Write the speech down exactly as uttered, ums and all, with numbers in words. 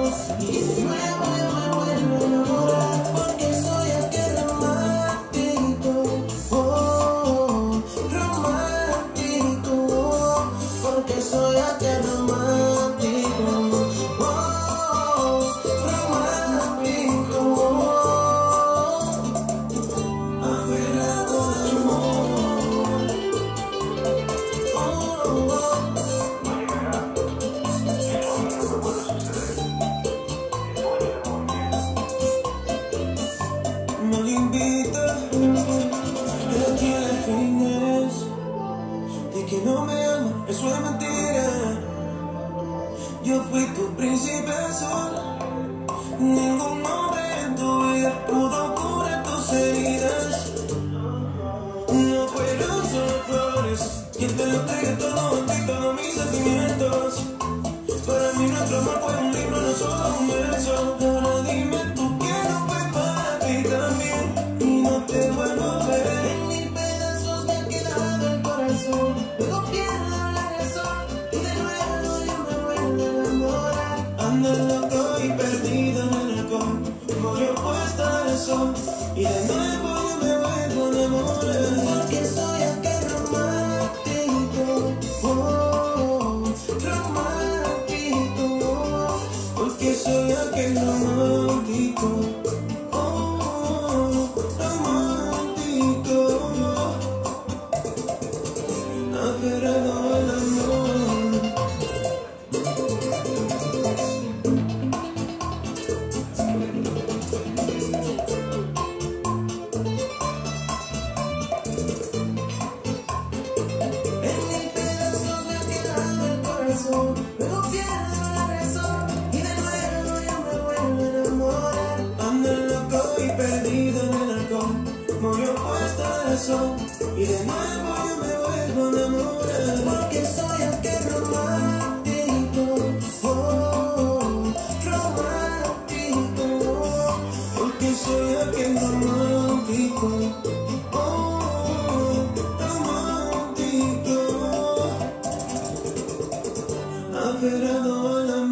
y de nuevo yo me vuelvo a enamorar, porque soy aquel romántico, oh, romántico, porque soy aquel romántico, oh, romántico, aferrado al amor, oh, oh. No le invita, pero tiene fines de que no me ama, eso es mentira. Yo fui tu príncipe azul, ningún hombre en tu vida pudo curar tus heridas. No fueron solo flores, quien te lo entregue todo a ti, todos mis sentimientos. Para mí nuestro amor fue un libro, no solo un verso. Ahora dime tú que no fue para ti también, y no te vuelvo a ver. En mil pedazos me ha quedado el corazón, luego pierdo la razón, y de nuevo yo me vuelvo a enamorar. Ando loco y perdido en el alcohol, murió puesta el sol, y de nuevo yo me vuelvo a enamorar, porque soy aquel romántico, oh, romántico, porque soy aquel romántico, oh, romántico, aferrado al amor. En mil pedazos me ha quedado el corazón, luego pierdo la razón, y de nuevo yo me vuelvo a enamorar. Ando loco y perdido en el alcohol, murió puesta el sol, y de nuevo yo me vuelvo a enamorar, porque soy aquel romántico, oh, romántico, porque soy aquel romántico, oh, romántico, aferrado al amor.